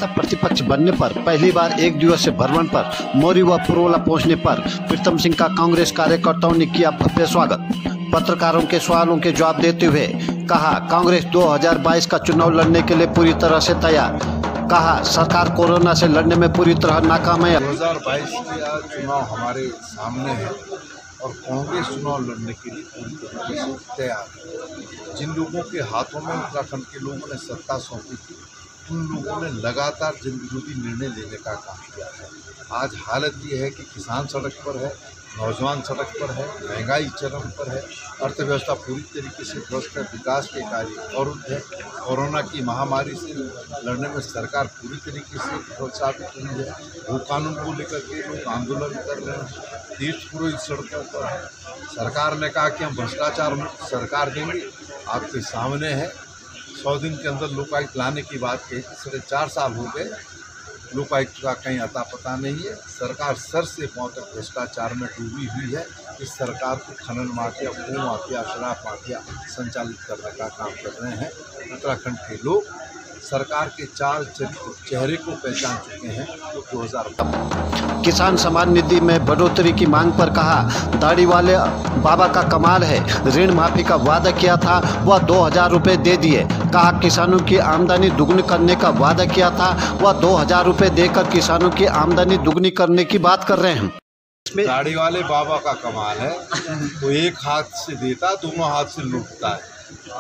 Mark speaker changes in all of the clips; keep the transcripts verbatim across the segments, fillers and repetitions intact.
Speaker 1: नेता प्रतिपक्ष बनने पर पहली बार एक दिवसीय भ्रमण पर मौरी व पुरोला पहुंचने पर प्रीतम सिंह का कांग्रेस कार्यकर्ताओं ने किया भव्य स्वागत। पत्रकारों के सवालों के जवाब देते हुए कहा, कांग्रेस दो हज़ार बाईस का चुनाव लड़ने के लिए पूरी तरह से तैयार। कहा, सरकार कोरोना से लड़ने में पूरी तरह नाकाम है।
Speaker 2: दो हज़ार बाईस का चुनाव हमारे सामने है और कांग्रेस चुनाव लड़ने के लिए पूरी तरीके से तैयार है। जिन लोगों के हाथों में उत्तराखंड के लोगों ने सत्ता सौंपी थी, उन लोगों ने लगातार जन विरोधी निर्णय लेने का काम किया है। आज हालत ये है कि किसान सड़क पर है, नौजवान सड़क पर है, महंगाई चरम पर है, अर्थव्यवस्था पूरी तरीके से ध्वस्त है, विकास के कार्य अवरुद्ध है। कोरोना की महामारी से लड़ने में सरकार पूरी तरीके से प्रोत्साहित हुई है। वो कानून को लेकर के लोग आंदोलन कर रहे हैं, तीर्थ पुरोहित सड़कों पर है। सरकार ने कहा कि हम भ्रष्टाचार मुक्त सरकार देंगे। आपके सामने है, सौ दिन के अंदर लोकायुक्त लाने की बात कही, साढ़े चार साल हो गए, लोकायुक्त का कहीं अता पता नहीं है। सरकार सर से पांव तक भ्रष्टाचार में डूबी हुई है। इस सरकार को खनन माफिया, भू माफिया, शराब माफिया संचालित करने का काम कर रहे हैं। उत्तराखंड के लोग सरकार के चाल चरित्र चेहरे को पहचान चुके हैं। तो दो हज़ार
Speaker 1: किसान सम्मान निधि में बढ़ोतरी की मांग पर कहा, दाढ़ी वाले बाबा का कमाल है, ऋण माफी का वादा किया था वह दो हजार रुपये दे दिए। कहा, किसानों की आमदनी दुगनी करने का वादा किया था वह दो हजार रुपये देकर किसानों की आमदनी दुगनी करने की बात कर रहे हैं।
Speaker 2: दाढ़ी वाले बाबा का कमाल है, वो एक हाथ से देता, दोनों हाथ से लूटता है।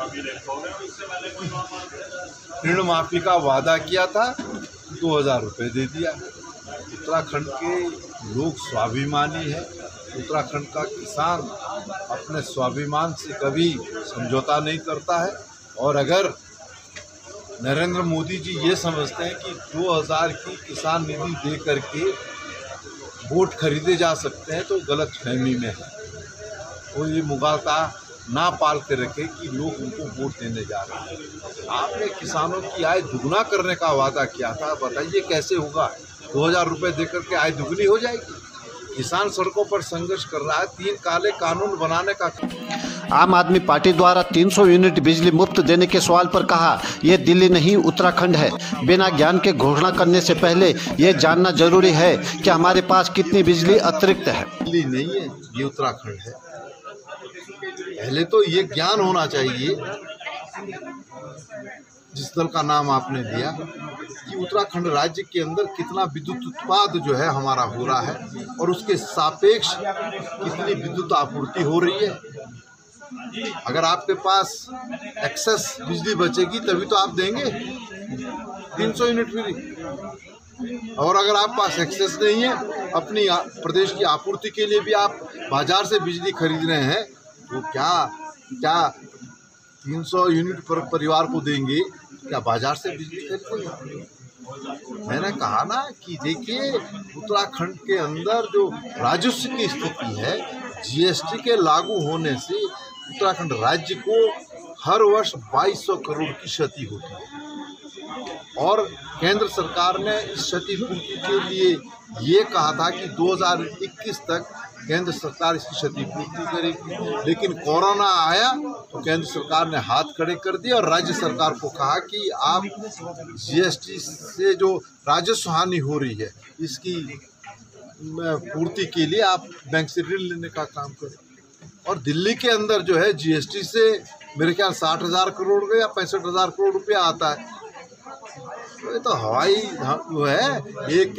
Speaker 2: ऋण माफी का वादा किया था, दो हजार रुपये दे दिया। उत्तराखंड के लोग स्वाभिमानी है। उत्तराखंड का किसान अपने स्वाभिमान से कभी समझौता नहीं करता है। और अगर नरेंद्र मोदी जी ये समझते हैं कि दो हज़ार की किसान निधि दे करके वोट खरीदे जा सकते हैं, तो गलत फहमी में है। वो ये मुगालता ना पाल के रखे कि लोग उनको वोट देने जा रहे हैं। आपने किसानों की आय दुगना करने का वादा किया था, बताइए कैसे होगा? दो हजार रुपये देकर के आय दुगनी हो जाएगी? किसान सड़कों पर संघर्ष कर रहा है। तीन काले कानून बनाने का।
Speaker 1: आम आदमी पार्टी द्वारा तीन सौ यूनिट बिजली मुफ्त देने के सवाल पर कहा, यह दिल्ली नहीं उत्तराखंड है। बिना ज्ञान के घोषणा करने से पहले ये जानना जरूरी है कि हमारे पास कितनी बिजली अतिरिक्त है।
Speaker 2: दिल्ली नहीं है, ये उत्तराखंड है। पहले तो ये ज्ञान होना चाहिए, जिस दल का नाम आपने लिया, कि उत्तराखंड राज्य के अंदर कितना विद्युत उत्पाद जो है हमारा हो रहा है और उसके सापेक्ष कितनी विद्युत आपूर्ति हो रही है। अगर आपके पास एक्सेस बिजली बचेगी तभी तो आप देंगे तीन सौ यूनिट फ्री। और अगर आप पास एक्सेस नहीं है, अपनी प्रदेश की आपूर्ति के लिए भी आप बाजार से बिजली खरीद रहे हैं, तो क्या क्या तीन सौ यूनिट पर परिवार को देंगे? क्या बाजार से बिजली खरीदेंगे? मैंने कहा ना कि देखिए, उत्तराखंड के अंदर जो राजस्व की स्थिति है, जीएसटी के लागू होने से उत्तराखंड राज्य को हर वर्ष बाईस सौ करोड़ की क्षति होती है। और केंद्र सरकार ने इस क्षति पूर्ति के लिए ये कहा था कि दो हज़ार इक्कीस तक केंद्र सरकार इसकी क्षतिपूर्ति करेगी। लेकिन कोरोना आया तो केंद्र सरकार ने हाथ खड़े कर दिए और राज्य सरकार को कहा कि आप जीएसटी से जो राजस्व हानि हो रही है, इसकी पूर्ति के लिए आप बैंक से ऋण लेने का काम करें। और दिल्ली के अंदर जो है जीएसटी से मेरे ख्याल साठ हजार करोड़ या पैंसठ हजार करोड़ रुपया आता है। तो ये तो हवाई वो है। एक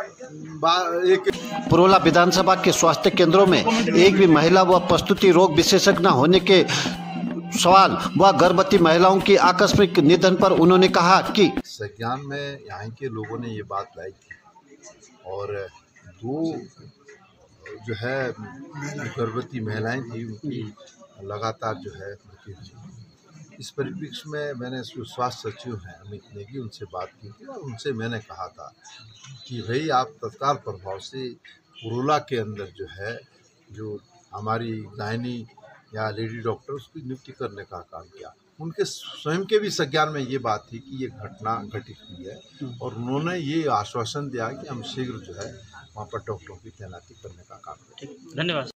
Speaker 2: एक
Speaker 1: पुरोला विधानसभा के स्वास्थ्य केंद्रों में एक भी महिला व प्रसूति रोग विशेषज्ञ न होने के सवाल व गर्भवती महिलाओं की आकस्मिक निधन पर उन्होंने कहा कि
Speaker 2: संज्ञान में यहाँ के लोगों ने ये बात लाई थी और दो जो है गर्भवती महिलाएं थी, उनकी लगातार जो है मृत्यु हुई। इस परिप्रेक्ष्य में मैंने जो स्वास्थ्य सचिव हैं अमित नेगी, उनसे बात की थी और उनसे मैंने कहा था कि भाई आप तत्काल प्रभाव से पुरोला के अंदर जो है जो हमारी गायनी या लेडी डॉक्टर उसकी नियुक्ति करने का काम किया। उनके स्वयं के भी संज्ञान में ये बात थी कि ये घटना घटित हुई है और उन्होंने ये आश्वासन दिया कि हम शीघ्र जो है वहाँ पर डॉक्टरों की तैनाती करने का काम करें।
Speaker 3: धन्यवाद।